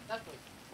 Ya estoy.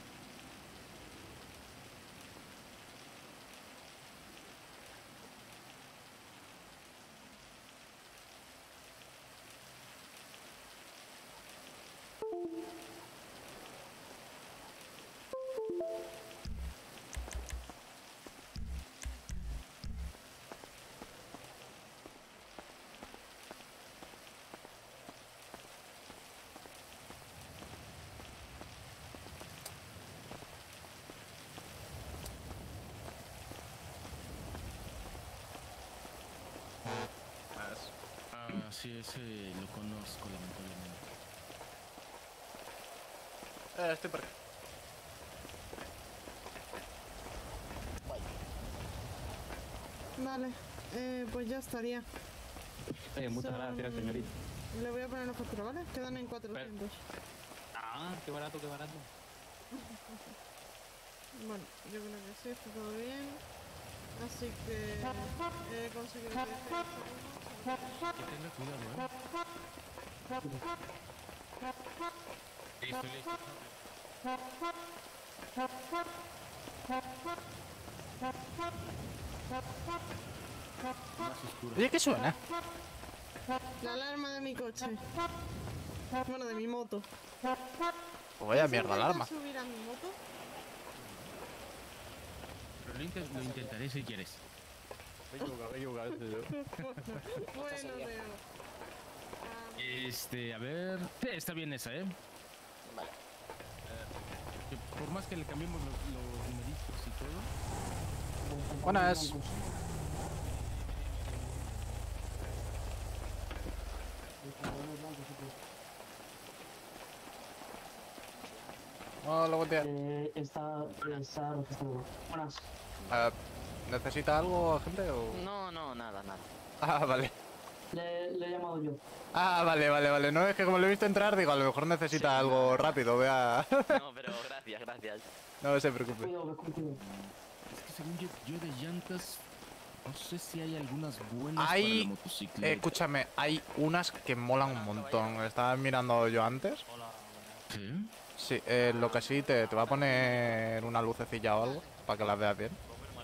Sí, ese lo conozco, lamentablemente. Estoy por acá. Vale, pues ya estaría. Muchas gracias, señorita. Le voy a poner una factura, ¿vale? Quedan en 400. Ah, qué barato, qué barato. Bueno, yo creo que sí, está todo bien. Así que he conseguido que deje Que tenga cuidado, Listo, listo. Más oscuro. Oye, ¿qué suena? la alarma de mi coche. Bueno, de mi moto. Pues vaya mierda, alarma. ¿Subir a mi moto? Pero lo intentaré si quieres. Bueno, Leo. A ver. Sí, está bien esa, ¿eh? Vale. Que por más que le cambiemos los numeritos y todo. Buenas. Hola, buen día. Está registrado. Buenas. ¿Necesita algo, gente? O... No, nada. Ah, vale. Le he llamado yo. Ah, vale. No, es que como lo he visto entrar, digo, a lo mejor necesita algo rápido, vea. No, pero gracias. No se preocupe. Cuidado, contigo. Es que según yo de llantas, no sé si hay algunas buenas para la motocicleta. Escúchame, hay unas que molan un montón. Estaba mirando yo antes. ¿Sí? Sí, lo que sí, te va a poner una lucecilla o algo para que las veas bien.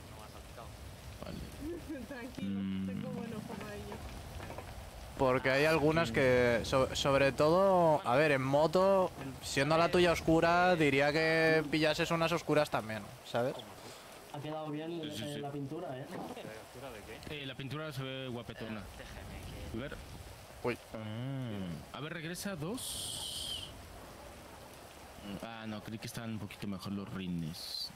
Vale. Tranquilo, tengo buen ojo para ello. Porque hay algunas que, sobre todo, a ver, en moto, siendo la tuya oscura, diría que pillases unas oscuras también, ¿sabes? Ha quedado bien Sí. la pintura, ¿eh? La pintura se ve guapetona. A ver. Uy. A ver, regresa 2. Ah, no, creí que estaban un poquito mejor los rines.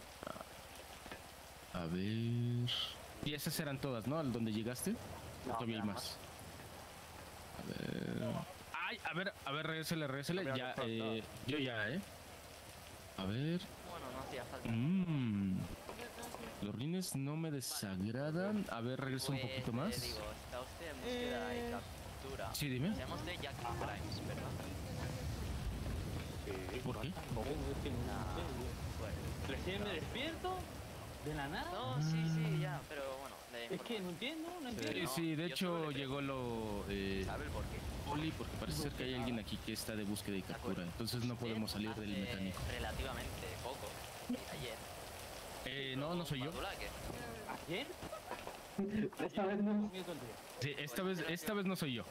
A ver. Y esas eran todas, ¿no? ¿Al donde llegaste? ¿O todavía hay más? A ver. ¡Ay! A ver, regrésele. Ya, yo ya, ¿eh? A ver. Bueno, no hacía falta. Los rines no me desagradan. A ver, regresa un poquito más. Digo, está usted en búsqueda de captura. Sí, dime. Seamos de Jack Grimes, ¿verdad? ¿Por qué? Recién me despierto de la nada. No, sí, ya, pero bueno. Es que no entiendo. Sí, de hecho llegó ¿Sabe el por qué? Poli, porque parece ser que hay alguien aquí que está de búsqueda y captura. Entonces no podemos salir del mecánico. Relativamente poco. Ayer. No soy yo. ¿Ayer? Esta vez no. Sí, esta vez no soy yo.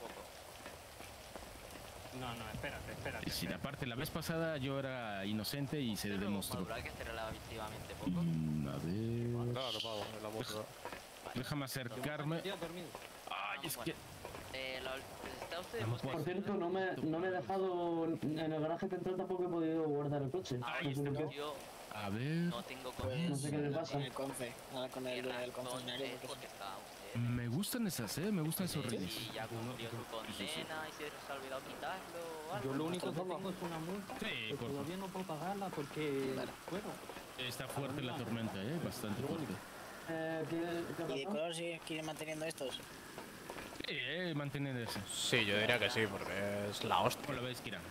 No, espérate. Sí, aparte, la vez pasada yo era inocente y se demostró. Que hace relativamente poco. A ver. Déjame acercarme. Ay, es que. ¿Está usted Por cierto, no me he dejado. En el garaje central tampoco he podido guardar el coche. Yo A ver. no tengo No sé qué le pasa. con el concesionario. Me gustan esas, me gustan esos rines. Y ya cumplió su condena y se les ha olvidado quitarlo o algo. Yo lo único que tengo es una multa. Sí, que todavía no puedo pagarla porque. Bueno. Está fuerte la tormenta, bastante fuerte. ¿Qué ¿Y de color sigue manteniendo estos? Sí, mantener ese. Sí, yo diría que sí, porque es la hostia. ¿Cómo la ves, Kira?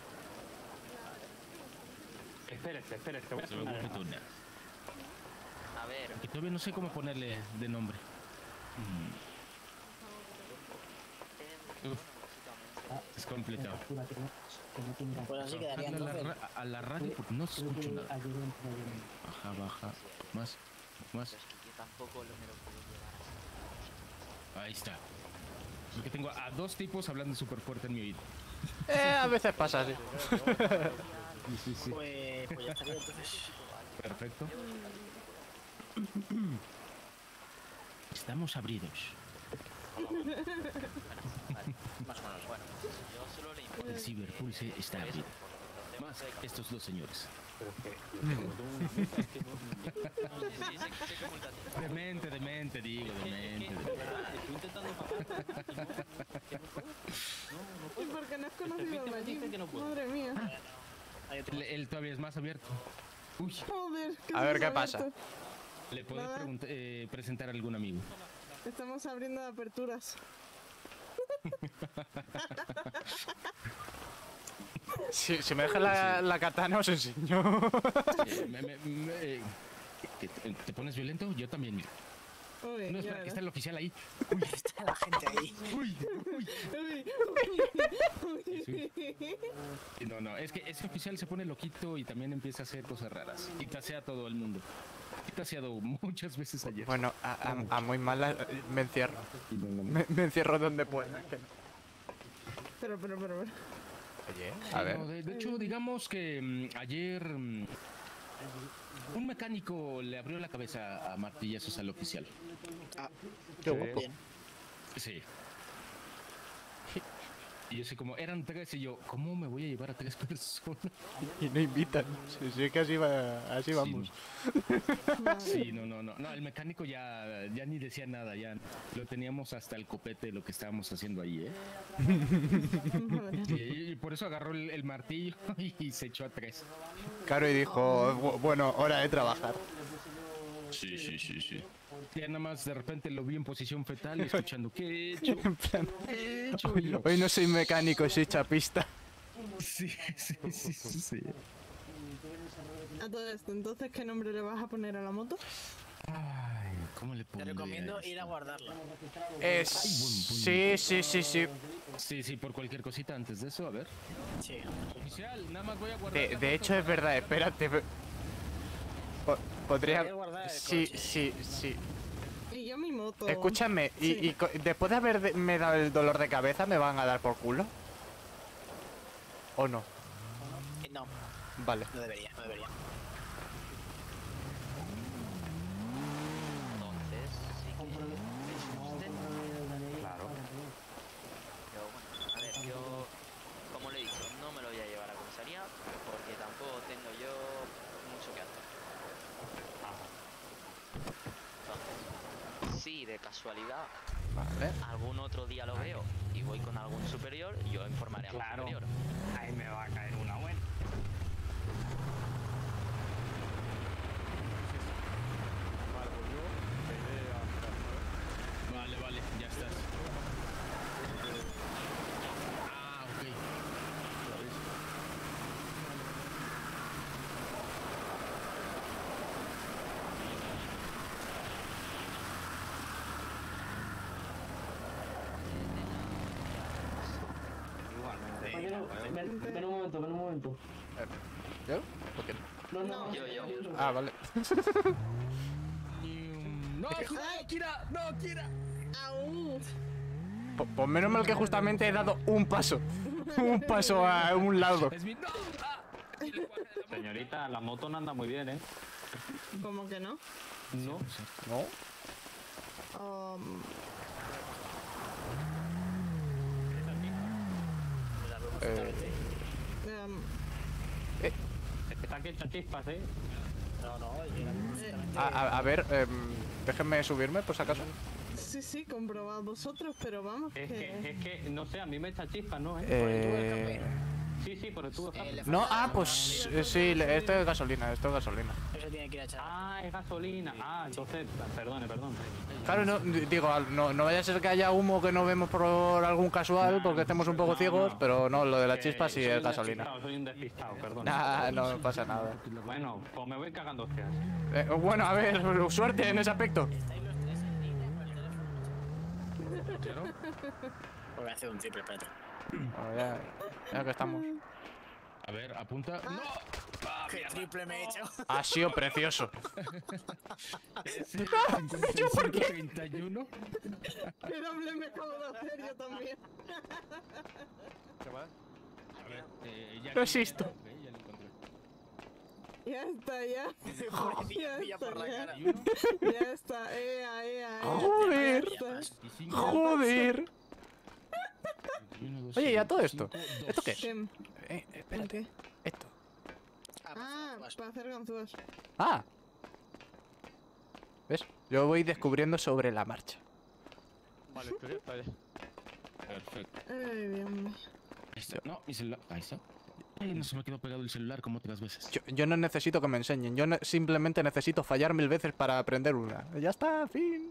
Espérate. Se ve guapetona. A ver. Y todavía no sé cómo ponerle de nombre. Es complicado. Pues así quedaría Bájale a entonces. a la radio porque no se escucha nada. Ayer entré en... Baja, baja. Más, más. Pero es que yo tampoco me lo puedo llevar así. Ahí está. Porque tengo a dos tipos hablando súper fuerte en mi oído. A veces pasa así. Sí, sí, sí. Pues ya estaría entonces. Perfecto. Estamos abridos. Más o menos. Bueno, yo solo le informo. El ciberpulse está abrido. Más estos dos señores. Pero es que yo tengo una multa, es que no... Sí, sé que multa tiene. Demente, digo, demente. Estoy intentando pagar. ¿Y por qué no has conocido a Mayim? dice que no puedo. Madre mía. Hay otro. Él todavía es más abierto. Uy, Joder, A ver, ¿qué se pasa? abierto. ¿le puedo Nada. presentar a algún amigo? Estamos abriendo aperturas. Si me deja la katana os enseño. ¿Te pones violento? Yo también. Uy, No, ya espera, que está verás. el oficial ahí. Está la gente ahí. Uy, Uy. No, es que ese oficial se pone loquito y también empieza a hacer cosas raras. Y tasea a todo el mundo. He taseado muchas veces ayer. Bueno, a muy mala me encierro. Me encierro donde pueda. Pero. Oye, a ver. No, de hecho, digamos que ayer un mecánico le abrió la cabeza a martillazos al oficial. Qué guapo. Bien. Sí. Y yo sé como, eran tres y yo, ¿cómo me voy a llevar a tres personas? Y no invitan. Sí, que así vamos. Sí, no, el mecánico ya ni decía nada, ya lo teníamos hasta el copete de lo que estábamos haciendo ahí, ¿eh? Y por eso agarró el martillo y se echó a tres. Claro, y dijo, bueno, hora de trabajar. Sí. Ya nada más de repente lo vi en posición fetal y escuchando, ¿qué he hecho? En plan, ¿Qué he hecho? Y yo, hoy no soy mecánico, soy chapista. Sí. A todo esto, entonces, ¿qué nombre le vas a poner a la moto? Ay, ¿cómo le Te pondría recomiendo esto? ir a guardarla. Sí. Sí, por cualquier cosita antes de eso, a ver. Sí. Oficial, nada más voy a guardar. De hecho, es verdad, espérate. Podría. Podría guardar el Sí. Y yo mi moto. Escúchame, Sí. después de haberme dado el dolor de cabeza, ¿me van a dar por culo? ¿O no? No, Vale. no debería. Entonces, sí que es usted. Claro. Pero bueno, a ver, yo, como le he dicho, no me lo voy a llevar a comisaría porque tampoco tengo yo mucho que hacer. Entonces, si de casualidad Vale. algún otro día lo veo y voy con algún superior, yo informaré a mi Claro. superior. Ahí me va a caer una buena. Vale, ya estás. Ah, ok. Igualmente. Ven un momento. ¿Yo? ¿Por qué no? No. Yo. Ah, vale. No, Kira, no, Kira. Au. Pues menos mal que justamente he dado un paso. Un paso a un lado. Es mi. ¡No! ¡Ah! Señorita, la moto no anda muy bien, ¿eh? ¿Cómo que no? No. ¿No? Está que echa chispas, ¿eh? A ver, déjenme subirme, por si acaso. Sí, comprobad vosotros, pero vamos Es que... que, no sé, a mí me echa chispas, ¿no? Sí, por el tubo de escape. No, pues sí, esto es gasolina, Eso tiene que ir a echar. Ah, es gasolina. Ah, entonces, perdone. Claro, no, digo, no vaya a ser que haya humo que no vemos por algún casual porque estemos un poco ciegos, pero no, lo de la chispa sí es gasolina. Soy un despistado, perdón. Nah, no pasa nada. Bueno, pues me voy cagando hostias. Bueno, a ver, suerte en ese aspecto. Voy a hacer un triple, espérate. Bueno, ya que estamos. A ver, apunta. ¡No! ¡Ah, ¡Qué triple me he hecho! Ha sido precioso. ¿Yo por qué? 31. Pero me acabo de hacer yo también. A ver, ya. Lo existo. Ok, ya lo encontré. Ya está, ya. Pobrecilla, pilla por la cara. 31 Ya está, ea. Joder. Ya está. y 5. Joder. 21, 2, Oye, ¿ya todo esto? 5, 2. ¿Esto qué es? ¿Qué? Espérate. ¿Qué? Esto. Ah, para hacer ganzúas. Ah. ¿Ves? Yo voy descubriendo sobre la marcha. Perfecto. Ay, Dios mío. Ahí está. No, mi celular. Ahí está. Ay, no se me quedó pegado el celular como otras veces. Yo no necesito que me enseñen. Yo simplemente necesito fallar 1000 veces para aprender una. Ya está, fin.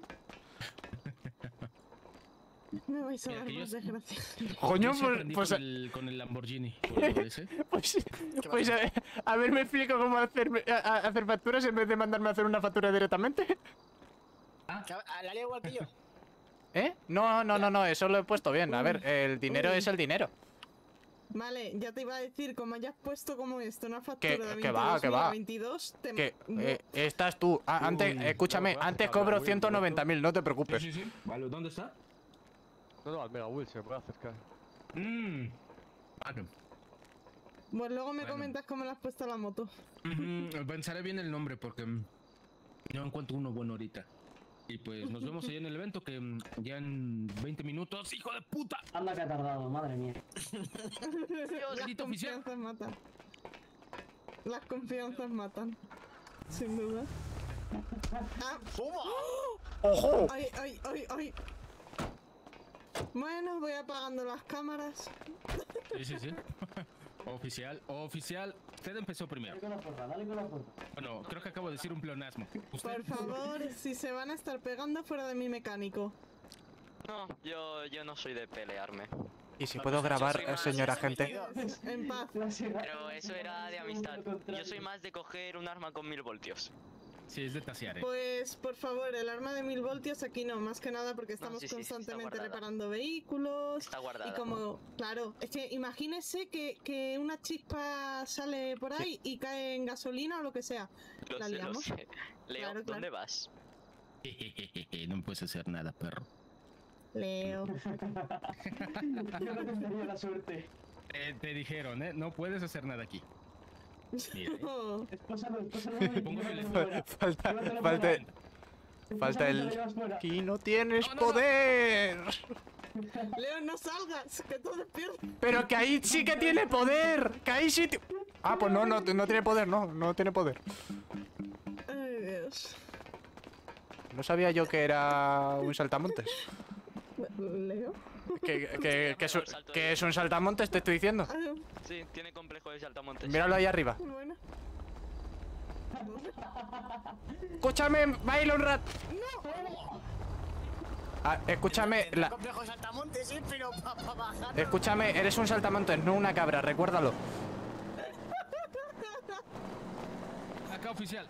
Me vais a Mira, dar que yo- más desgracia. Coño, Yo sí aprendí pues, con el Lamborghini. Por lo de ese. pues a ver, me explico cómo hacer facturas en vez de mandarme a hacer una factura directamente. La leo igual que yo. ¿Eh? No, eso lo he puesto bien. A ver, el dinero Uy. es el dinero. Vale, ya te iba a decir, como hayas puesto como esto, una factura de 22.000 que va, que va. a 22, te... Que estás tú. Antes, escúchame, antes cobro 190.000, no te preocupes. Sí. Vale, ¿dónde está? No, al Mega Will se me puede acercar. Vale. Pues luego me Bueno. comentas cómo le has puesto a la moto. Pensaré bien el nombre porque no encuentro uno bueno ahorita. Y pues nos vemos ahí en el evento que ya en 20 minutos. ¡Hijo de puta! Anda que ha tardado, madre mía. Las maldito oficial. confianzas matan. Las confianzas matan. Sin duda. Ah, ¡Ojo! ¡Ay! Bueno, voy apagando las cámaras. Sí. Oficial. Usted empezó primero. Dale con la puerta. Bueno, creo que acabo de decir un pleonasmo. ¿Usted? Por favor, si se van a estar pegando fuera de mi mecánico. No, yo no soy de pelearme. ¿Y si puedo grabar, señor agente? En paz. Pero eso era de amistad. Yo soy más de coger un arma con 1000 voltios. Sí, es de tasear, Pues, por favor, el arma de 1000 voltios aquí no, más que nada porque estamos sí, está constantemente guardada. reparando vehículos. Está guardada. Y como, claro, es que imagínese que una chispa sale por ahí y cae en gasolina o lo que sea. Lo ¿La sé, lo liamos? sé. Leo, Claro. ¿dónde vas? No puedes hacer nada, perro. Leo. Yo no tendría la suerte. Te dijeron, ¿eh? No puedes hacer nada aquí. Mira, No. Espósalo. Pongo el teléfono. Falta el... Aquí no tienes poder. Leo, no salgas, que tú despiertas. Pero que ahí sí que tiene poder. Que ahí sí... Ah, pues no tiene poder, no tiene poder. Ay, Dios. No sabía yo que era un saltamontes. Leo. Que es un saltamontes, te estoy diciendo. Ah, Sí, tiene complejo de saltamontes. Míralo ahí arriba. bueno. Escúchame, baila un rato. Ah, escúchame, Complejo saltamontes, sí, pero para bajar. escúchame, eres un saltamontes, no una cabra, recuérdalo. Acá, oficial.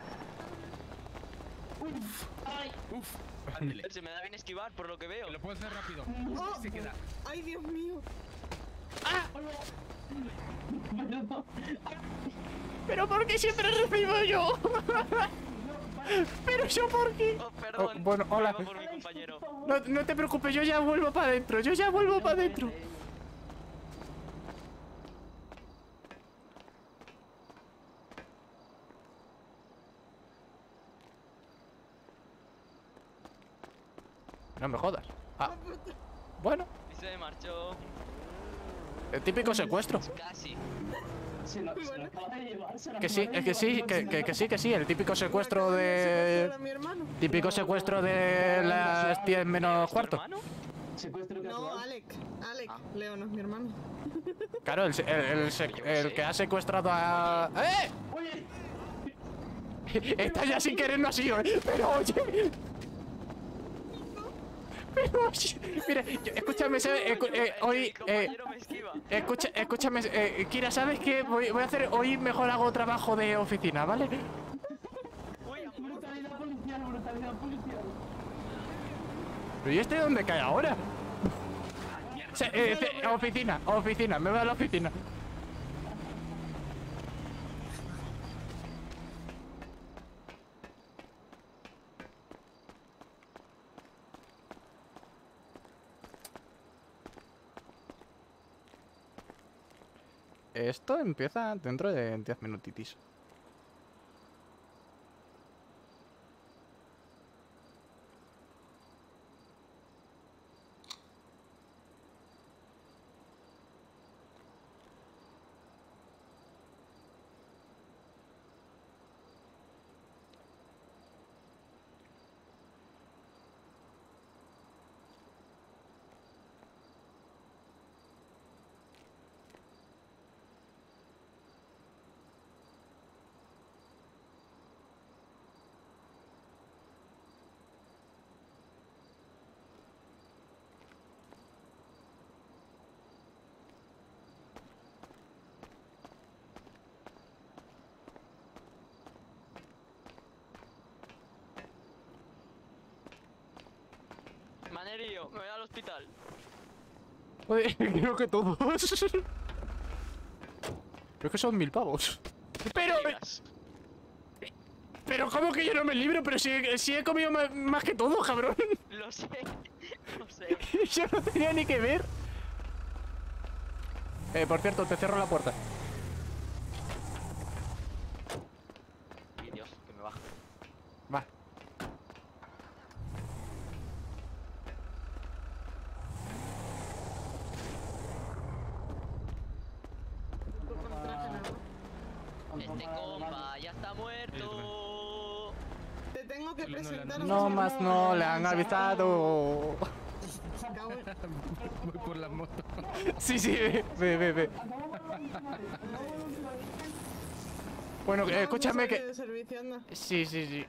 Uf. Ándele. Se me da bien esquivar por lo que veo. Que lo puedo hacer rápido. Oh, Se queda. ay, Dios mío. Pero ¿por qué siempre recibo yo? Pero yo por qué. Oh, perdón. Oh, bueno, hola. Iba por mi compañero. No te preocupes, yo ya vuelvo para adentro, No me jodas. Ah, bueno, Y se marchó. el típico secuestro. Casi. Se lo acaba de llevar. Que sí, es que sí, que sí, el típico secuestro Acaba de... secuestrar a mi hermano. Típico secuestro de las 10 menos ¿Es tu cuarto. hermano? Secuestro No, casual. Alec. Leo no es mi hermano. Claro, el que ha secuestrado a... ¡Eh! Oye, Esta ya sin querer no ha sido, ¿eh? Pero oye... Pero oye... Mira, escúchame, ¿sabes? Hoy... Mi compañero me esquiva. Escúchame, Kira, ¿sabes qué? Voy a hacer... Hoy mejor hago trabajo de oficina, ¿vale? Uy, amor. brutalidad policial. ¿Pero y este dónde cae ahora? Mierda. Oficina, me voy a la oficina. Esto empieza dentro de 10 minutitis. Manerío, me voy al hospital. Joder, creo que todos. Creo que son 1000 pavos. Pero... Pero ¿cómo que yo no me libro? Pero si he comido más que todo, cabrón. Lo sé, lo sé. Yo no tenía ni que ver. Por cierto, te cierro la puerta. Ay, Dios, que me baja. Va. Este compa ya está muerto. Te tengo que No, no, presentar No más no le han avisado. Voy por la moto. Sí, ve. Bueno, escúchame que... De servicio, anda. Sí.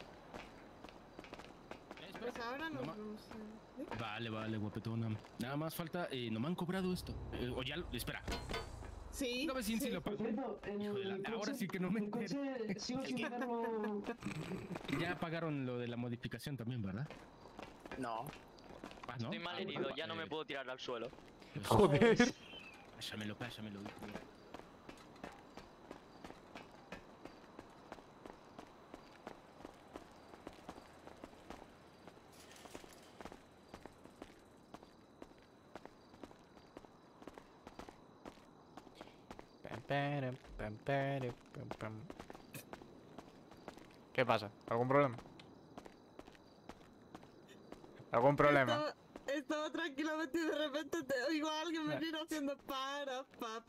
Pues ahora nos No ma- vemos. ¿Sí? Vale, guapetona. Nada más falta... no me han cobrado esto. O ya... Espera. Sí. Una vez sí lo Por pago. cierto, Hijo de la- ahora sí que no me el coche sigo sin pagarlo. Ya pagaron lo de la modificación también, ¿verdad? No. Ah, ¿no? Estoy mal herido, ya no me puedo tirar al suelo. Joder. Pásamelo, hijo de- ¿Qué pasa? ¿Algún problema? ¿Algún problema? Estaba tranquilamente y de repente te oigo a alguien venir haciendo para.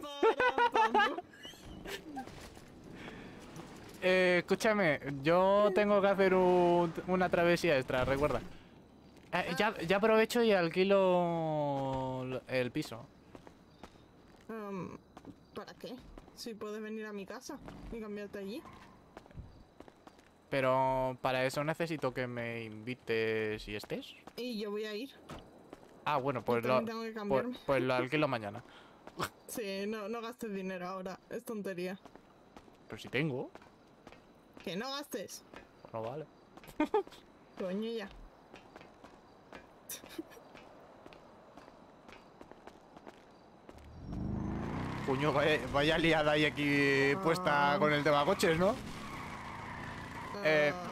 Escúchame, yo tengo que hacer una travesía extra, recuerda. Ya aprovecho y alquilo el piso. ¿Para qué? Si puedes venir a mi casa y cambiarte allí. Pero para eso necesito que me invites y estés. Y yo voy a ir. Ah, bueno, pues Yo también tengo que cambiarme. pues lo alquilo mañana. Sí, no gastes dinero ahora. Es tontería. Pero si tengo. Que no gastes. Bueno, vale. Coño ya. Coño, vaya liada hay aquí puesta con el tema coches, ¿no?